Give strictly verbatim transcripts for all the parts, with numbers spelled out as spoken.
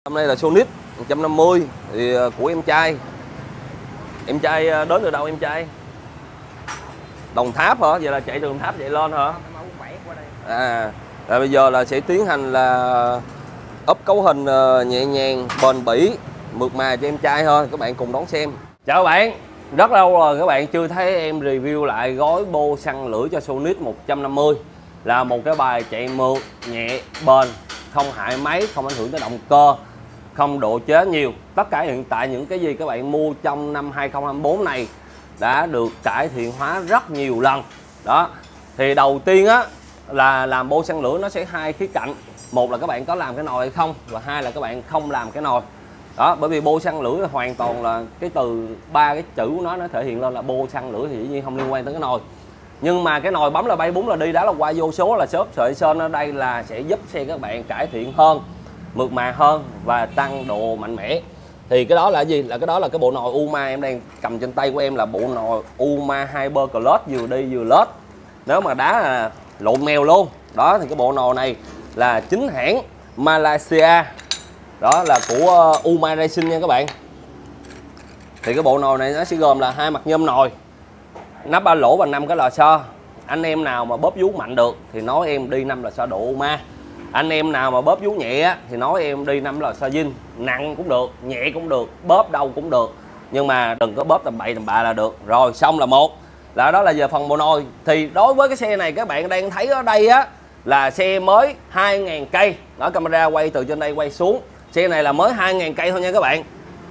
Hôm nay là Sonic một trăm năm mươi thì của em trai. Em trai đến từ đâu em trai? Đồng Tháp hả? Vậy là chạy từ Đồng Tháp chạy lên hả? À, là bây giờ là sẽ tiến hành là ốp cấu hình nhẹ nhàng, bền bỉ, mượt mà cho em trai thôi. Các bạn cùng đón xem. Chào các bạn. Rất lâu rồi các bạn chưa thấy em review lại gói bô xăng lưỡi cho Sonic một trăm năm mươi. Là một cái bài chạy mượt, nhẹ, bền, không hại máy, không ảnh hưởng tới động cơ, không độ chế nhiều. Tất cả hiện tại những cái gì các bạn mua trong năm hai không hai tư này đã được cải thiện hóa rất nhiều lần. Đó. Thì đầu tiên á là làm bô xăng lưỡi nó sẽ hai khía cạnh. Một là các bạn có làm cái nồi hay không, và hai là các bạn không làm cái nồi. Đó, bởi vì bô xăng lưỡi là hoàn toàn là cái từ ba cái chữ của nó nó thể hiện lên là bô xăng lưỡi, thì dĩ nhiên không liên quan tới cái nồi. Nhưng mà cái nồi bấm là bay búng là đi, đó là qua vô số là xốp sợi sơn ở đây là sẽ giúp xe các bạn cải thiện hơn, mượt mà hơn và tăng độ mạnh mẽ. Thì cái đó là gì? Là cái đó là cái bộ nồi Uma em đang cầm trên tay của em, là bộ nồi Uma Hyper Clutch, vừa đi vừa lết. Nếu mà đá là lộn mèo luôn. Đó thì cái bộ nồi này là chính hãng Malaysia. Đó là của Uma Racing nha các bạn. Thì cái bộ nồi này nó sẽ gồm là hai mặt nhôm nồi, nắp ba lỗ và năm cái lò xo. Anh em nào mà bóp vú mạnh được thì nói em đi năm lò xo độ Uma. Anh em nào mà bóp vú nhẹ thì nói em đi năm lò xo zin. Nặng cũng được, nhẹ cũng được, bóp đâu cũng được, nhưng mà đừng có bóp tầm bậy tầm bạ là được. Rồi xong là một là đó là về phần bộ nồi. Thì đối với cái xe này các bạn đang thấy ở đây á là xe mới hai nghìn cây. Đó, camera quay từ trên đây quay xuống. Xe này là mới hai nghìn cây thôi nha các bạn.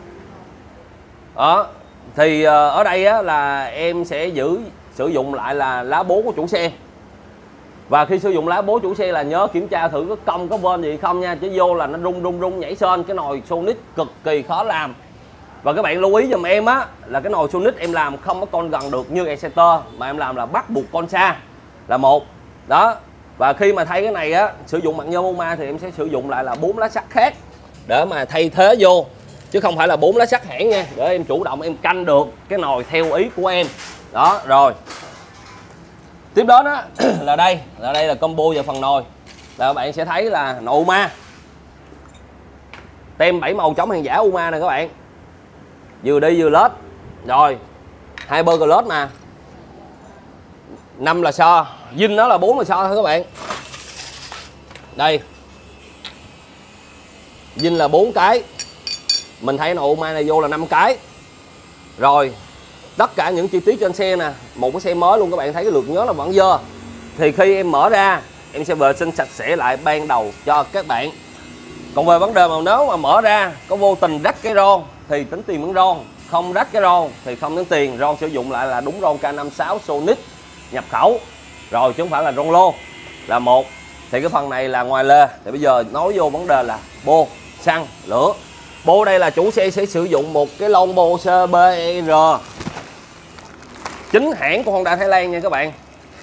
Đó. Thì ở đây á, là em sẽ giữ sử dụng lại là lá bố của chủ xe. Và khi sử dụng lá bố chủ xe là nhớ kiểm tra thử có cong có vên gì không nha, chứ vô là nó rung rung rung nhảy sên. Cái nồi Sonic cực kỳ khó làm. Và các bạn lưu ý giùm em á là cái nồi Sonic em làm không có con gần được như Exciter, mà em làm là bắt buộc con xa là một. Đó. Và khi mà thay cái này á, sử dụng mặt nhôm Uma thì em sẽ sử dụng lại là bốn lá sắt khác để mà thay thế vô, chứ không phải là bốn lá sắt hãng nha, để em chủ động em canh được cái nồi theo ý của em. Đó. Rồi tiếp đến á là đây là đây là combo về phần nồi. Là các bạn sẽ thấy là nồi Uma, tem bảy màu chống hàng giả Uma này các bạn, vừa đi vừa lết. Rồi Hyper Clutch mà năm là xo, zin nó là bốn là xo thôi các bạn. Đây zin là bốn cái, mình thấy nồi Uma này vô là năm cái. Rồi tất cả những chi tiết trên xe nè, một cái xe mới luôn, các bạn thấy cái lượt nhớ là vẫn dơ. Thì khi em mở ra em sẽ vệ sinh sạch sẽ lại ban đầu cho các bạn. Còn về vấn đề mà nếu mà mở ra có vô tình rách cái ron thì tính tiền miếng ron, không rách cái ron thì không tính tiền. Ron sử dụng lại là đúng ron K năm sáu Sonic nhập khẩu rồi, chứ không phải là ron lô là một. Thì cái phần này là ngoài lề. Thì bây giờ nói vô vấn đề là bô xăng lửa. Bô đây là chủ xe sẽ sử dụng một cái lon bô xê bê rờ chính hãng của Honda Thái Lan nha các bạn.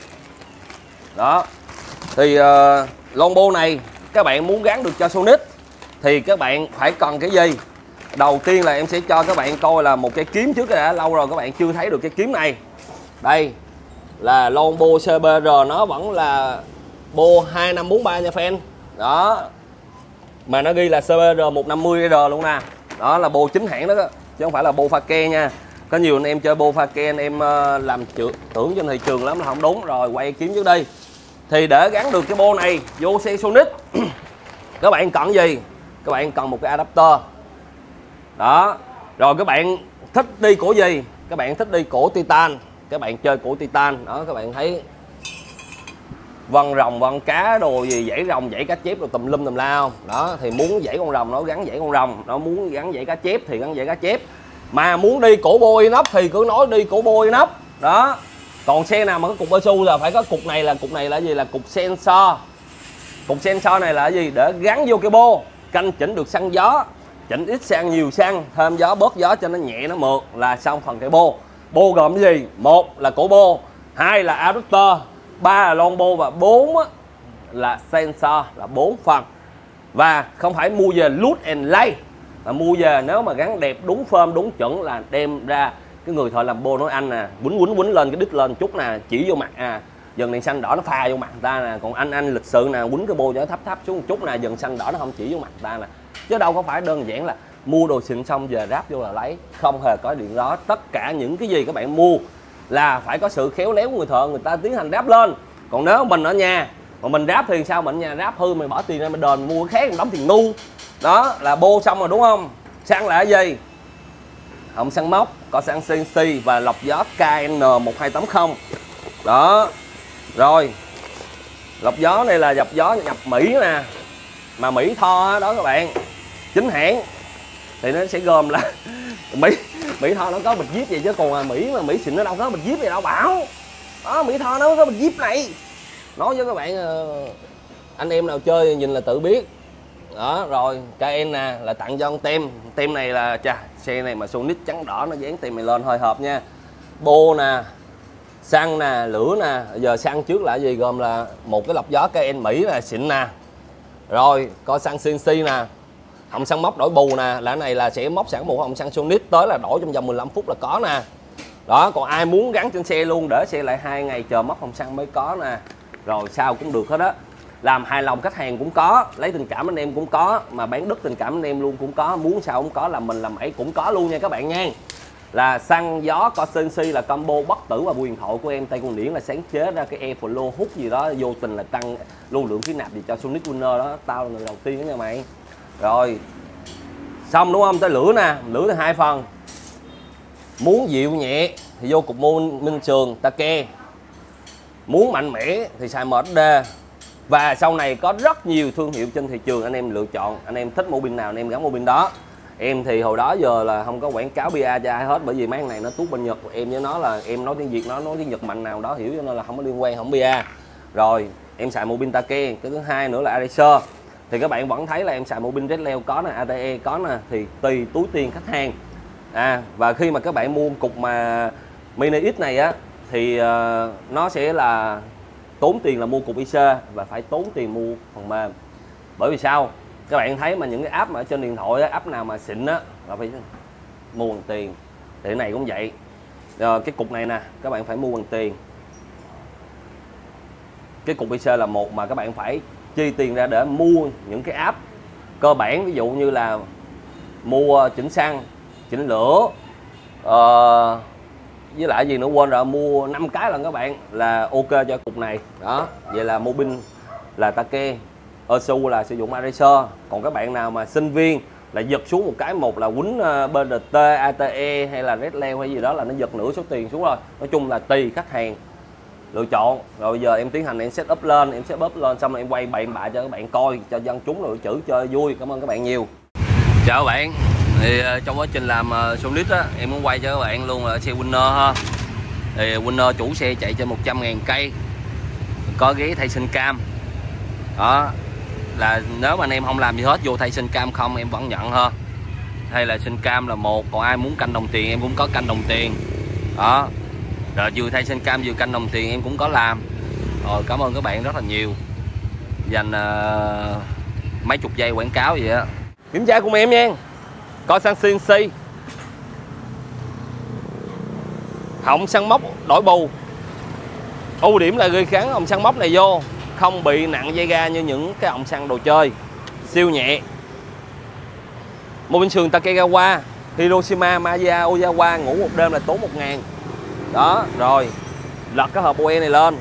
Đó. Thì uh, lon bô này các bạn muốn gắn được cho Sonic thì các bạn phải cần cái gì? Đầu tiên là em sẽ cho các bạn coi là một cái kiếm trước. Đã lâu rồi các bạn chưa thấy được cái kiếm này. Đây là lon bô xê bê rờ, nó vẫn là bô hai năm bốn ba nha fan. Đó. Mà nó ghi là xê bê rờ một năm mươi R luôn nè. Đó là bô chính hãng đó, chứ không phải là bô pha ke nha. Có nhiều anh em chơi bô pha ke anh em làm tưởng trên thị trường lắm là không đúng. Rồi quay kiếm trước đi. Thì để gắn được cái bô này vô xe Sonic các bạn cần gì? Các bạn cần một cái adapter. Đó. Rồi các bạn thích đi cổ gì? Các bạn thích đi cổ titan, các bạn chơi cổ titan. Đó, các bạn thấy vân rồng vân cá đồ gì, dãy rồng dãy cá chép rồi tùm lum tùm la không? Đó thì muốn dãy con rồng nó gắn dãy con rồng, nó muốn gắn dãy cá chép thì gắn dãy cá chép. Mà muốn đi cổ bô inox thì cứ nói đi cổ bô inox. Đó. Còn xe nào mà có cục bao su là phải có cục này. Là cục này là gì? Là cục sensor. Cục sensor này là gì? Để gắn vô cái bô, canh chỉnh được xăng gió, chỉnh ít xăng nhiều xăng, thêm gió bớt gió cho nó nhẹ nó mượt là xong phần cái bô. Bô gồm cái gì? Một là cổ bô, hai là adapter, ba là lon bô và bốn là sensor, là bốn phần. Và không phải mua về look and lay, mà mua về nếu mà gắn đẹp đúng form đúng chuẩn là đem ra cái người thợ làm bô nói anh nè, quýnh quýnh quýnh lên cái đít lên chút nè, chỉ vô mặt à, dần đèn xanh đỏ nó pha vô mặt người ta nè. Còn anh anh lịch sự nè, quýnh cái bô cho nó thấp thấp xuống một chút nè, dần xanh đỏ nó không chỉ vô mặt người ta nè. chứ đâu có phải đơn giản là mua đồ xịn xong về ráp vô là lấy, không hề có điện đó. Tất cả những cái gì các bạn mua là phải có sự khéo léo của người thợ, người ta tiến hành ráp lên. Còn nếu mình ở nhà mà mình ráp thì sao, mình ở nhà ráp hư mình bỏ tiền ra mình đền mua cái khác, mình đóng tiền ngu. Đó là bô xong rồi đúng không? Xăng là cái gì? Họng xăng móc, có xăng xê en xê và lọc gió K N một hai tám không. Đó. Rồi. Lọc gió này là lọc gió nhập Mỹ nè. Mà Mỹ Tho đó các bạn. Chính hãng. Thì nó sẽ gồm là Mỹ Mỹ Tho nó có bịch zip vậy chứ còn mà Mỹ mà Mỹ xịn nó đâu có bịch zip gì đâu bảo. Đó, Mỹ Tho nó có bịch zip này. Nói với các bạn anh em nào chơi nhìn là tự biết. Đó, rồi K N nè là tặng cho con tem. Tem này là chà, xe này mà Sonic trắng đỏ nó dán tem này lên hơi hợp nha. Bô nè, xăng nè, lửa nè. Giờ xăng trước là gì? Gồm là một cái lọc gió K N Mỹ là xịn nè. Rồi, có xăng xê en xê nè. Họng xăng móc đổi bù nè, là cái này là sẽ móc sẵn một họng xăng Sonic tới là đổi trong vòng mười lăm phút là có nè. Đó, còn ai muốn gắn trên xe luôn để xe lại hai ngày chờ móc họng xăng mới có nè. Rồi sao cũng được hết á. Làm hài lòng khách hàng cũng có, lấy tình cảm anh em cũng có, mà bán đứt tình cảm anh em luôn cũng có, muốn sao cũng có, làm mình làm ấy cũng có luôn nha các bạn nha. Là xăng gió có xê en xê là combo bất tử và quyền thoại của em. Tay con điển là sáng chế ra cái Airflow hút gì đó vô tình là tăng lưu lượng khí nạp gì cho Sonic Winner đó. Tao là người đầu tiên đó nha mày. Rồi xong đúng không? Tới lửa nè, lửa thì hai phần. Muốn dịu nhẹ thì vô cục môn Minh Trường Take. Muốn mạnh mẽ thì xài M S D. Và sau này có rất nhiều thương hiệu trên thị trường anh em lựa chọn. Anh em thích mô pin nào anh em gắn mô pin đó. Em thì hồi đó giờ là không có quảng cáo bia cho ai hết, bởi vì mấy con này nó tuốt bên Nhật. Em với nó là em nói tiếng Việt, nó nói tiếng Nhật mạnh nào đó hiểu, cho nên là không có liên quan, không bia. Rồi em xài mô pin Take. Cái thứ hai nữa là Aracer. Thì các bạn vẫn thấy là em xài mô pin Red Leo có nè, a tê e có nè, thì tùy túi tiền khách hàng. À, và khi mà các bạn mua cục mà Mini X này á thì uh, nó sẽ là tốn tiền là mua cục i xê và phải tốn tiền mua phần mềm. Bởi vì sao? Các bạn thấy mà những cái app mà ở trên điện thoại á, app nào mà xịn á là phải mua bằng tiền. Thì cái này cũng vậy. Rồi, cái cục này nè, các bạn phải mua bằng tiền. Cái cục i xê là một mà các bạn phải chi tiền ra để mua những cái app cơ bản, ví dụ như là mua chỉnh xăng, chỉnh lửa, uh, với lại gì nữa quên rồi, mua năm cái lần các bạn là ok cho cục này. Đó, vậy là mô pin là Take, Ersu là sử dụng Aracer. Còn các bạn nào mà sinh viên là giật xuống một cái, một là quýnh bê rờ tê, a tê e hay là Red Leo hay gì đó là nó giật nửa số tiền xuống rồi. Nói chung là tùy khách hàng lựa chọn. Rồi bây giờ em tiến hành em set up lên, em set up lên xong rồi em quay bậy bạ cho các bạn coi, cho dân chúng rồi chữ chơi vui. Cảm ơn các bạn nhiều. Chào các bạn. Thì trong quá trình làm uh, Sonic á, em muốn quay cho các bạn luôn là xe Winner ha. Thì Winner chủ xe chạy trên một trăm ngàn cây, có ghế thay sinh cam. Đó là nếu mà anh em không làm gì hết, vô thay sinh cam không em vẫn nhận ha. Hay là sinh cam là một, còn ai muốn canh đồng tiền em cũng có canh đồng tiền. Đó. Rồi vừa thay sinh cam vừa canh đồng tiền em cũng có làm. Rồi cảm ơn các bạn rất là nhiều. Dành uh, mấy chục giây quảng cáo vậy á. Kiểm tra cùng em nha. Coi xăng xê en xê. Họng xăng móc đổi bù. Ưu điểm là ghi kháng họng xăng móc này vô, không bị nặng dây ga như những cái họng xăng đồ chơi. Siêu nhẹ. Mô pin sườn Takegawa, Hiroshima, Maya, Ozawa, ngủ một đêm là tốn một ngàn. Đó, rồi lật cái hộp oe này lên.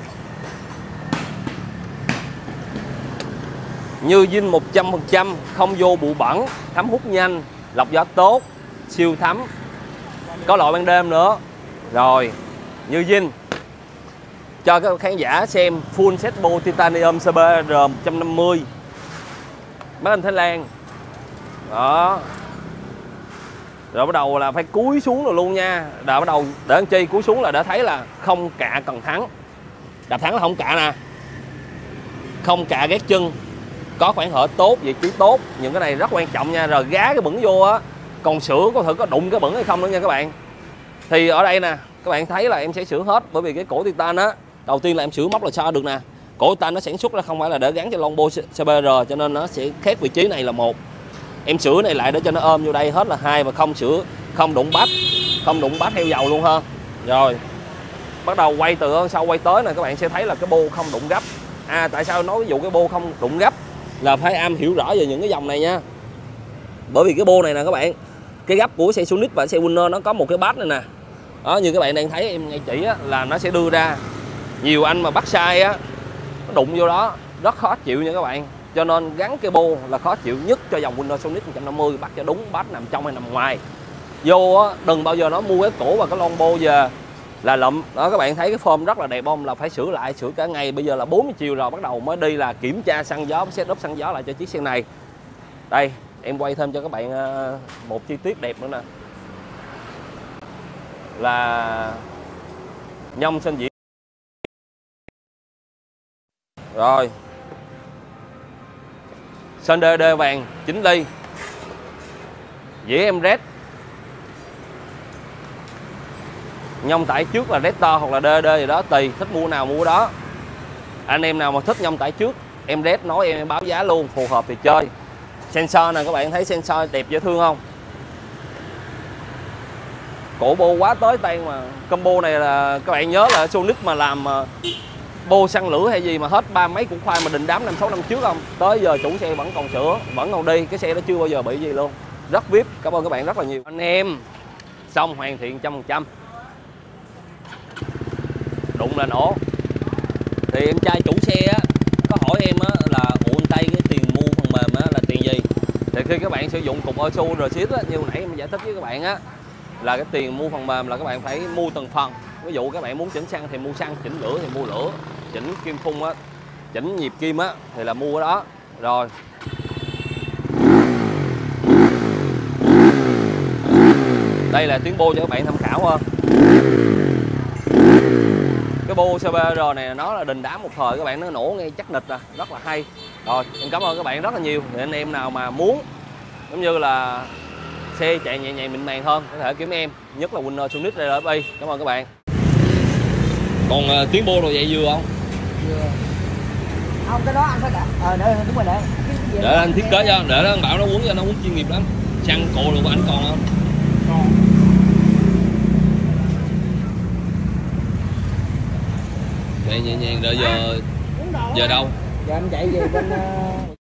Như zin một trăm phần trăm, không vô bụi bẩn, thấm hút nhanh, lọc gió tốt, siêu thấm. Có loại ban đêm nữa. Rồi, như zin. Cho các khán giả xem full set bo titanium xê bê rờ một trăm năm mươi. Mấy anh Thái Lan. Đó. Rồi bắt đầu là phải cúi xuống rồi luôn nha. Rồi bắt đầu để anh chi cúi xuống là để thấy là không cạ cần thắng. Đạp thắng là không cạ nè. Không cạ ghét chân. Có khoảng hở tốt, vị trí tốt. Những cái này rất quan trọng nha. Rồi gá cái bẩn vô á. Còn sửa có thử có đụng cái bẩn hay không nữa nha các bạn. Thì ở đây nè, các bạn thấy là em sẽ sửa hết. Bởi vì cái cổ titan á, đầu tiên là em sửa móc là sao được nè. Cổ titan nó sản xuất ra không phải là để gắn cho longboard xê bê rờ, cho nên nó sẽ khác vị trí này là một. Em sửa này lại để cho nó ôm vô đây hết là hai, và không sửa, không đụng bát, không đụng bát heo dầu luôn ha. Rồi bắt đầu quay từ sau quay tới này, các bạn sẽ thấy là cái bô không đụng gấp. À, tại sao nói ví dụ cái bô không đụng gấp là phải am hiểu rõ về những cái dòng này nha. Bởi vì cái bô này nè các bạn, cái gấp của xe Sonic và xe Winner nó có một cái bát này nè. Đó, như các bạn đang thấy em ngay chỉ á, là nó sẽ đưa ra. Nhiều anh mà bắt sai á, nó đụng vô đó rất khó chịu nha các bạn. Cho nên gắn cái bô là khó chịu nhất cho dòng Winner Sonic một trăm năm mươi, bắt cho đúng bát nằm trong hay nằm ngoài. Vô á, đừng bao giờ nó mua cái cổ và cái lon bô về là lụm. Đó các bạn thấy cái form rất là đẹp không? Là phải sửa lại, sửa cả ngày. Bây giờ là bốn mươi chiều rồi, bắt đầu mới đi là kiểm tra xăng gió, setup xăng gió lại cho chiếc xe này. Đây, em quay thêm cho các bạn một chi tiết đẹp nữa nè. Là nhông sinh diễn. Rồi. Sơn đê đê vàng chín ly. Dĩa em red. Nhông tải trước là Raptor hoặc là đê đê gì đó, tùy thích mua nào mua đó. Anh em nào mà thích nhông tải trước em red nói em, em báo giá luôn, phù hợp thì chơi. Sensor nè các bạn thấy sensor đẹp dễ thương không? Cổ bô quá tới tay mà. Combo này là các bạn nhớ là Sonic mà làm bô xăng lửa hay gì mà hết ba mấy củ khoai mà đình đám năm sáu năm trước không? Tới giờ chủ xe vẫn còn sửa, vẫn còn đi, cái xe đó chưa bao giờ bị gì luôn. Rất vip, cảm ơn các bạn rất là nhiều. Anh em xong hoàn thiện trăm phần trăm. Đụng là nổ. Thì em trai chủ xe á có hỏi em á là ủa anh Tây cái tiền mua phần mềm á là tiền gì? Thì khi các bạn sử dụng cục Osu rồi ship á, như nãy em giải thích với các bạn á, là cái tiền mua phần mềm là các bạn phải mua từng phần. Ví dụ các bạn muốn chỉnh xăng thì mua xăng, chỉnh lửa thì mua lửa, chỉnh kim phun á, chỉnh nhịp kim á thì là mua cái đó. Rồi. Đây là tiếng bô cho các bạn tham khảo ha. Cái bô xê bê rờ này nó là đình đám một thời các bạn, nó nổ ngay chắc nịch à, rất là hay. Rồi, em cảm ơn các bạn rất là nhiều. Thì anh em nào mà muốn giống như là xe chạy nhẹ nhàng mịn màng hơn có thể kiếm em, nhất là Winner Sonic đây là ép i. Cảm ơn các bạn. Còn uh, tiếng bô đồ vậy vừa không? Vừa. Không, cái đó anh phải đặt. Ờ để đúng rồi để. Để anh thiết kế cho, để anh bảo nó uống cho nó uống chuyên nghiệp lắm. Xăng cộ đồ của anh còn không? Còn. Chạy nhẹ nhàng đợi giờ giờ đâu? Giờ anh chạy về bên uh...